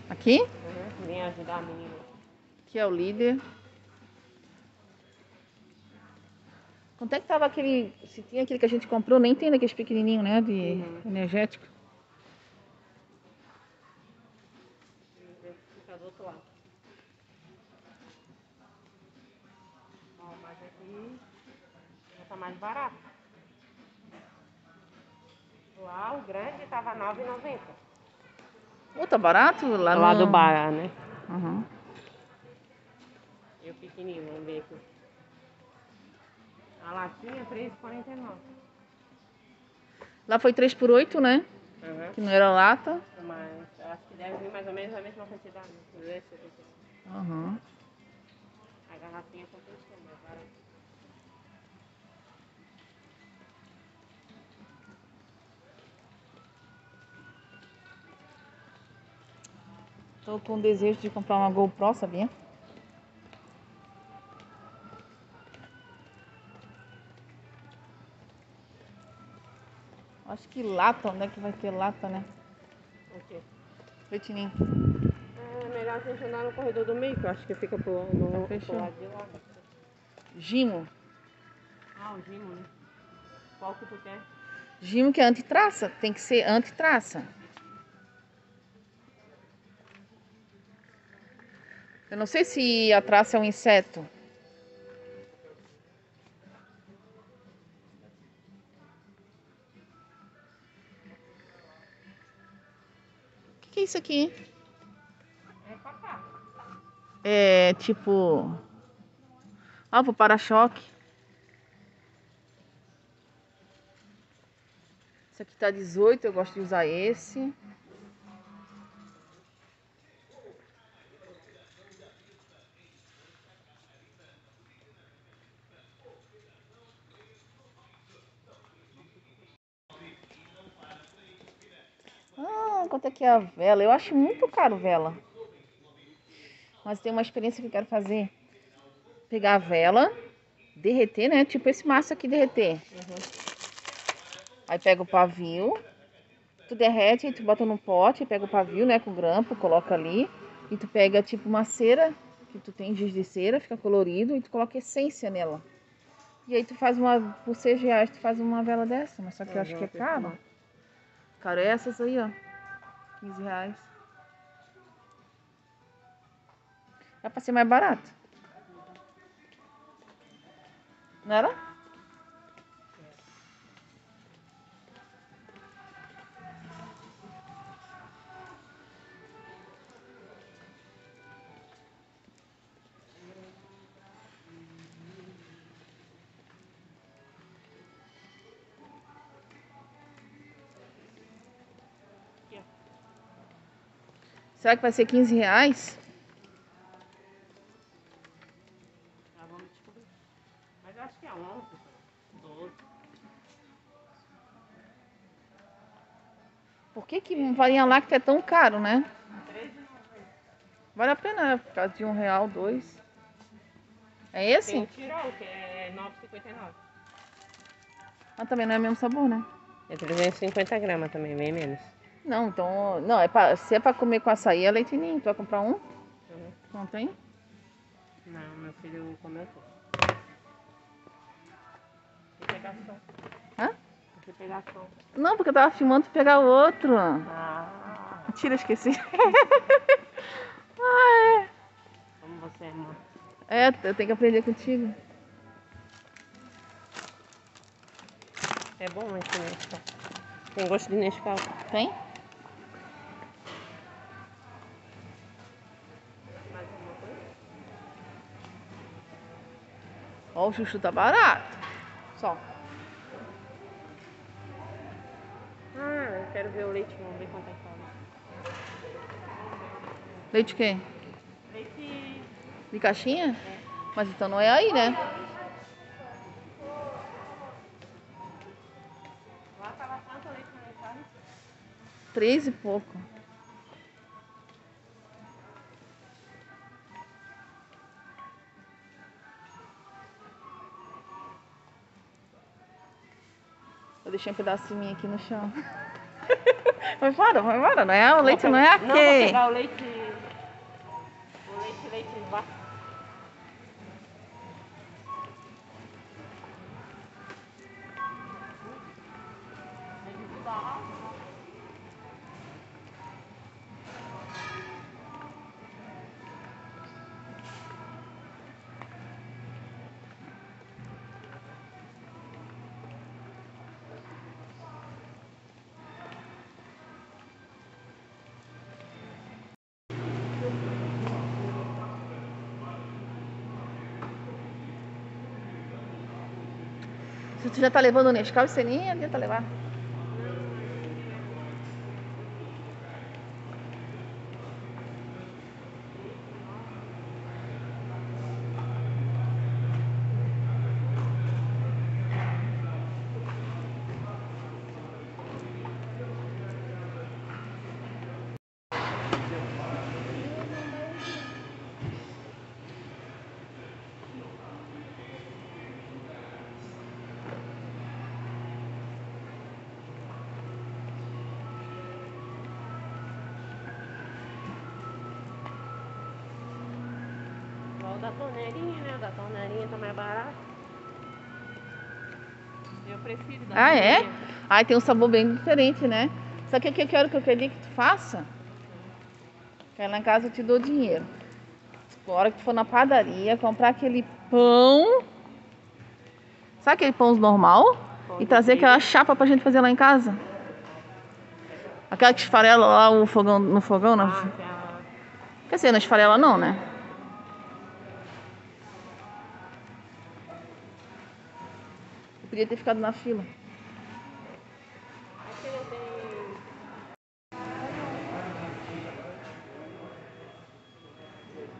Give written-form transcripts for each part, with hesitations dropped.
Aqui? Uhum. Vem ajudar a menina. Aqui é o líder. Quanto é que tava aquele... Se tinha aquele que a gente comprou, nem tem daqueles pequenininhos, né? De energético. Fica do outro lado. Ó, mas aqui já tá mais barato. Lá o grande tava R$ 9,90. Ô, tá barato lá Lá no... do bar, né? Uhum. E o pequenininho, vamos ver aqui. A latinha, R$ 3,49. Lá foi 3 por 8, né? Uhum. Que não era lata. Mas eu acho que deve vir mais ou menos a mesma quantidade. Né? Uhum. A garrafinha compensou, mais barato. Tô com desejo de comprar uma GoPro, sabia? Acho que lata, onde é que vai ter lata, né? O quê? Leitinho. É melhor a gente andar no corredor do meio, que eu acho que fica pro lado de lá. Gimo. Ah, o Gimo, né? Qual que tu quer? Gimo que é antitraça. Tem que ser antitraça. Eu não sei se a traça é um inseto. O que é isso aqui? É papá. É tipo... Ah, pro para-choque. Esse aqui tá 18, eu gosto de usar esse. Ah, quanto é que é a vela? Eu acho muito caro vela. Mas tem uma experiência que eu quero fazer. Pegar a vela, derreter, né? Tipo esse massa aqui derreter. Aí pega o pavio, tu derrete, e tu bota num pote, pega o pavio, né, com grampo, coloca ali. E tu pega tipo uma cera, que tu tem giz de cera, fica colorido, e tu coloca essência nela. E aí tu faz uma, por R$ 6 tu faz uma vela dessa, mas só que eu acho que é caro. Caro é essas aí, ó. R$ 15. É pra ser mais barato. Não era? Será que vai ser R$ 15? Já vamos descobrir. Mas eu acho que é 11, 12. Por que que farinha láctea é tão caro, né? 13,90. Vale a pena, né? Por causa de R$ 1, 2. É Tem esse? o Tirol, que é 9,59. Mas também não é o mesmo sabor, né? É 350 gramas também, bem menos. Não, então... Não, se é pra comer com açaí, é leite ninho. Tu vai comprar um? Não tem? Não, meu filho comeu tudo. Tem que pegar só. Hã? Tem que pegar só. Não, porque eu tava filmando pra pegar outro. Ah, Mentira, esqueci. como você é mãe. É, eu tenho que aprender contigo. É bom esse Nescau. Tem gosto de Nescau. Tem? Mais alguma coisa? Ó, o chuchu tá barato. Só. Ah, eu quero ver o leite, vamos ver quanto é que fala. Leite o quê? Leite. De caixinha? É. Mas então não é aí, né? Lá tava tanto leite condensado. 3 e pouco. Eu deixei um pedacinho aqui no chão. Vai embora, vai embora. Não é o leite, não é Não, vou aqui. pegar o leite leite em vaso. Se tu já tá levando o Nescau, você nem adianta levar. Igual o da torneirinha, né? O da torneirinha tá mais barato. Eu prefiro da Ah, é? torneirinha. Ai, tem um sabor bem diferente, né? Só que o que eu quero que tu faça? Que aí lá em casa eu te dou dinheiro. A hora que tu for na padaria, comprar aquele pão. Sabe aquele pão normal? Pão E de trazer trigo. aquela chapa pra gente fazer lá em casa. Aquela que esfarela lá o fogão, no fogão, não? Ah, aquela... Quer dizer, não esfarela não, né? Eu podia ter ficado na fila. Aqui não tem...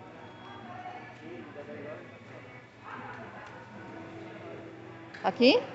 Aqui?